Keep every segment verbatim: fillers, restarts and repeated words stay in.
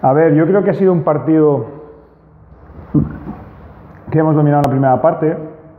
A ver, yo creo que ha sido un partido que hemos dominado en la primera parte,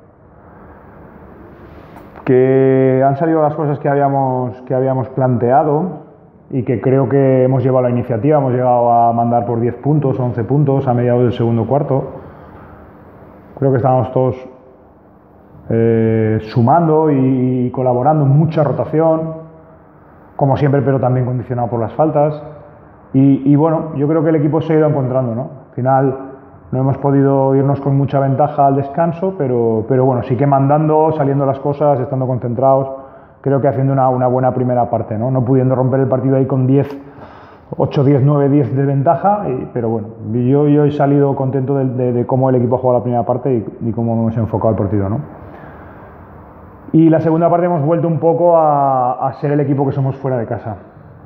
que han salido las cosas que habíamos, que habíamos planteado y que creo que hemos llevado la iniciativa, hemos llegado a mandar por diez puntos, once puntos a mediados del segundo cuarto. Creo que estábamos todos eh, sumando y colaborando, mucha rotación, como siempre, pero también condicionado por las faltas. Y, y bueno, yo creo que el equipo se ha ido encontrando, ¿no? Al final no hemos podido irnos con mucha ventaja al descanso, pero, pero bueno, sí que mandando, saliendo las cosas, estando concentrados, creo que haciendo una, una buena primera parte, ¿no? No pudiendo romper el partido ahí con diez, ocho, diez, nueve, diez de ventaja, y, pero bueno, yo, yo he salido contento de, de, de cómo el equipo ha jugado la primera parte y, y cómo hemos enfocado el partido, ¿no? Y la segunda parte hemos vuelto un poco a, a ser el equipo que somos fuera de casa.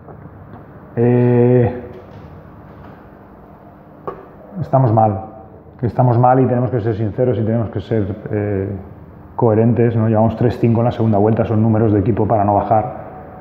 Eh, estamos mal, estamos mal y tenemos que ser sinceros y tenemos que ser eh, coherentes, ¿no? Llevamos tres cinco en la segunda vuelta, son números de equipo para no bajar.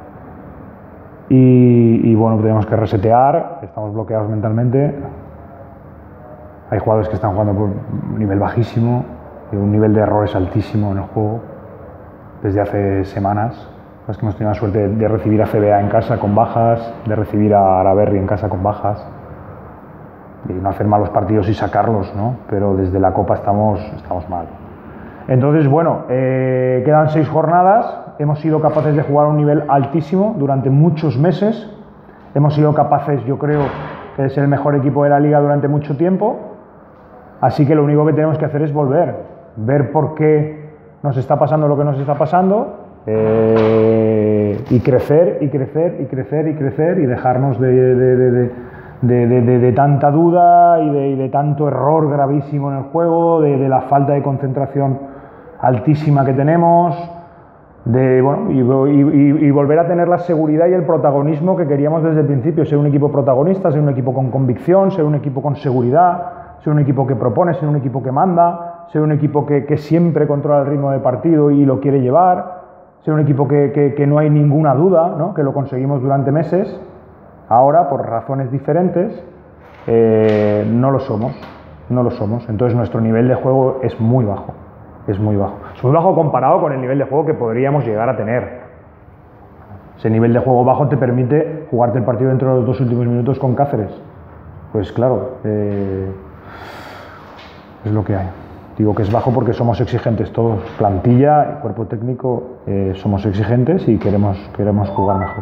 Y, y bueno, tenemos que resetear, estamos bloqueados mentalmente. Hay jugadores que están jugando por un nivel bajísimo, y un nivel de errores altísimo en el juego desde hace semanas. Es que hemos tenido la suerte de recibir a C B A en casa con bajas, de recibir a Araberri en casa con bajas, y no hacer malos partidos y sacarlos, ¿no? Pero desde la Copa estamos, estamos mal. Entonces, bueno, eh, quedan seis jornadas, hemos sido capaces de jugar a un nivel altísimo durante muchos meses, hemos sido capaces, yo creo, de ser el mejor equipo de la Liga durante mucho tiempo, así que lo único que tenemos que hacer es volver, ver por qué nos está pasando lo que nos está pasando, eh, y crecer, y crecer, y crecer, y crecer, y dejarnos de, de, de, de, de, de, de, de tanta duda y de, y de tanto error gravísimo en el juego, de, de la falta de concentración altísima que tenemos, de, bueno, y, y, y volver a tener la seguridad y el protagonismo que queríamos desde el principio, ser un equipo protagonista, ser un equipo con convicción, ser un equipo con seguridad, ser un equipo que propone, ser un equipo que manda, ser un equipo que, que siempre controla el ritmo de partido y lo quiere llevar, ser un equipo que, que, que no hay ninguna duda, ¿no? Que lo conseguimos durante meses. Ahora, por razones diferentes, eh, no lo somos, no lo somos. Entonces nuestro nivel de juego es muy bajo, es muy bajo. Es muy bajo comparado con el nivel de juego que podríamos llegar a tener. Ese nivel de juego bajo te permite jugarte el partido dentro de los dos últimos minutos con Cáceres. Pues claro, eh, es lo que hay. Digo que es bajo porque somos exigentes todos, plantilla, cuerpo técnico, eh, somos exigentes y queremos, queremos jugar mejor.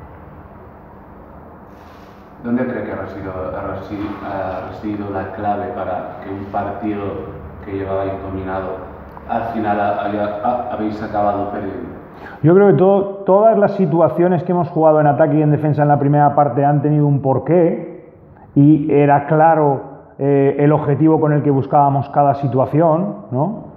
¿Dónde cree que ha residido, ha residido, ha residido la clave para que un partido que llevabais dominado al final haya, ha, habéis acabado perdiendo? Yo creo que todo, todas las situaciones que hemos jugado en ataque y en defensa en la primera parte han tenido un porqué y era claro eh, el objetivo con el que buscábamos cada situación, ¿no?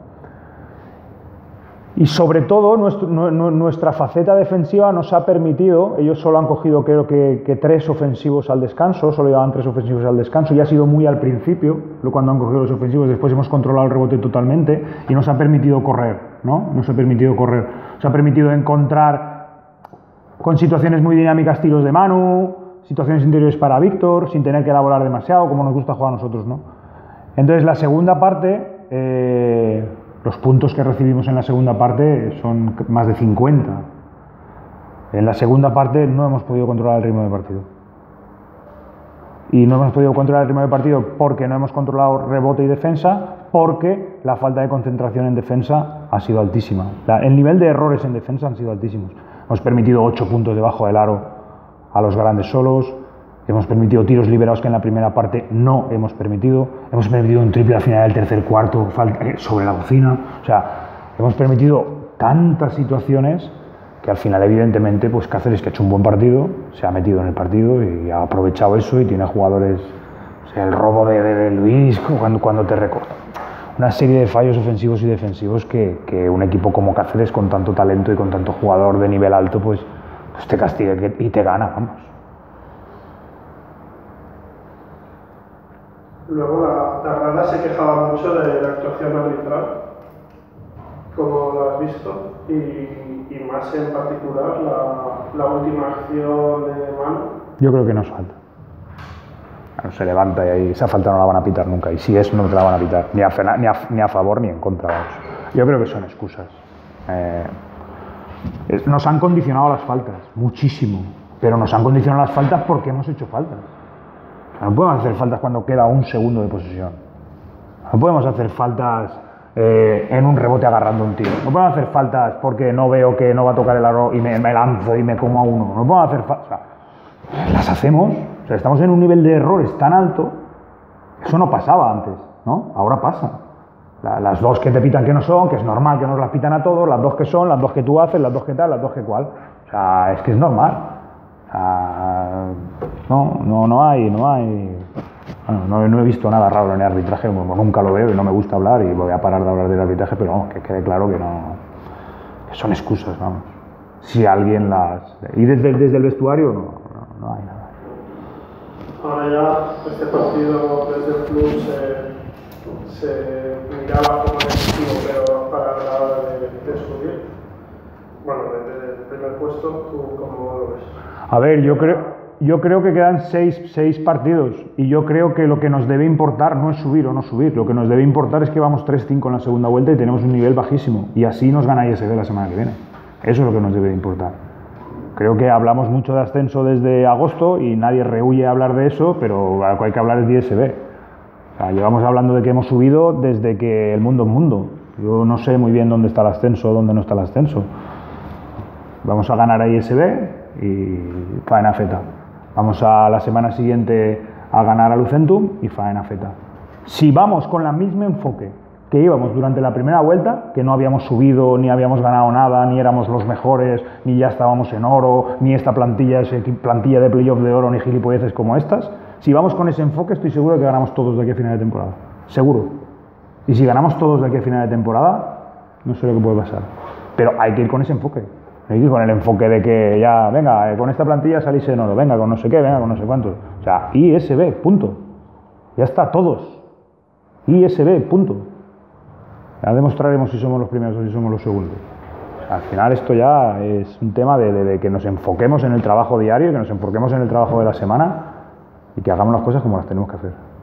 Y sobre todo nuestro, nuestra faceta defensiva nos ha permitido, ellos solo han cogido creo que, que tres ofensivos al descanso, solo llevaban tres ofensivos al descanso y ha sido muy al principio, cuando han cogido los ofensivos, después hemos controlado el rebote totalmente y nos ha permitido correr, ¿no? Nos ha permitido correr, nos ha permitido encontrar con situaciones muy dinámicas tiros de Manu, situaciones interiores para Víctor, sin tener que elaborar demasiado, como nos gusta jugar a nosotros, ¿no? Entonces la segunda parte... Eh, Los puntos que recibimos en la segunda parte son más de cincuenta. En la segunda parte no hemos podido controlar el ritmo de partido. Y no hemos podido controlar el ritmo de partido porque no hemos controlado rebote y defensa, porque la falta de concentración en defensa ha sido altísima. La, el nivel de errores en defensa han sido altísimos. Hemos permitido ocho puntos debajo del aro a los grandes solos. Hemos permitido tiros liberados que en la primera parte no hemos permitido. Hemos permitido un triple al final del tercer cuarto sobre la bocina. O sea, hemos permitido tantas situaciones que al final, evidentemente, pues Cáceres, que ha hecho un buen partido, se ha metido en el partido y ha aprovechado eso y tiene jugadores... O sea, el robo de, de, de Luis cuando, cuando te recorta. Una serie de fallos ofensivos y defensivos que, que un equipo como Cáceres, con tanto talento y con tanto jugador de nivel alto, pues, pues te castiga y te gana, vamos. Luego la, la Grada se quejaba mucho de la actuación arbitral, como lo has visto, y, y más en particular la, la última acción de Manu. Yo creo que nos falta. Bueno, se levanta y ahí esa falta no la van a pitar nunca. Y si es, no te la van a pitar. Ni a, ni a, ni a favor ni en contra. Vamos. Yo creo que son excusas. Eh, nos han condicionado las faltas, muchísimo. Pero nos han condicionado las faltas porque hemos hecho faltas. O sea, no podemos hacer faltas cuando queda un segundo de posesión. No podemos hacer faltas eh, en un rebote agarrando un tiro. No podemos hacer faltas porque no veo que no va a tocar el aro y me, me lanzo y me como a uno. No podemos hacer faltas. O sea, las hacemos. O sea, estamos en un nivel de errores tan alto. Eso no pasaba antes, ¿no? Ahora pasa. La, las dos que te pitan que no son, que es normal que nos las pitan a todos, las dos que son, las dos que tú haces, las dos que tal, las dos que cual. O sea, es que es normal. O sea, no, no, no hay, no hay... Bueno, no, no he visto nada raro en el arbitraje, como nunca lo veo y no me gusta hablar y voy a parar de hablar del arbitraje, pero vamos, que quede claro que no... que son excusas, vamos. Si alguien las... Y desde, desde el vestuario no, no, no hay nada. Ahora ya este partido desde el club se, se miraba como decisivo, pero para la hora de, de subir, bueno, desde el primer puesto, ¿tú cómo lo ves? A ver, yo creo, yo creo que quedan seis, seis partidos y yo creo que lo que nos debe importar no es subir o no subir, lo que nos debe importar es que vamos tres cinco en la segunda vuelta y tenemos un nivel bajísimo y así nos gana I S B la semana que viene. Eso es lo que nos debe importar. Creo que hablamos mucho de ascenso desde agosto y nadie rehuye a hablar de eso, pero lo que hay que hablar es de I S B. O sea, llevamos hablando de que hemos subido desde que el mundo es mundo. Yo no sé muy bien dónde está el ascenso o dónde no está el ascenso. Vamos a ganar a I S B y faena feta. Vamos a la semana siguiente a ganar a Lucentum y faena feta. Si vamos con el mismo enfoque que íbamos durante la primera vuelta, que no habíamos subido, ni habíamos ganado nada, ni éramos los mejores, ni ya estábamos en oro, ni esta plantilla es plantilla de playoff de oro, ni gilipolleces como estas, si vamos con ese enfoque estoy seguro de que ganamos todos de aquí a final de temporada. Seguro. Y si ganamos todos de aquí a final de temporada, no sé lo que puede pasar. Pero hay que ir con ese enfoque. Hay que ir con el enfoque de que ya, venga, con esta plantilla salís en oro, venga, con no sé qué, venga, con no sé cuánto. O sea, I S B, punto. Ya está, todos. I S B, punto. Ya demostraremos si somos los primeros o si somos los segundos. O sea, al final esto ya es un tema de, de, de que nos enfoquemos en el trabajo diario, que nos enfoquemos en el trabajo de la semana y que hagamos las cosas como las tenemos que hacer.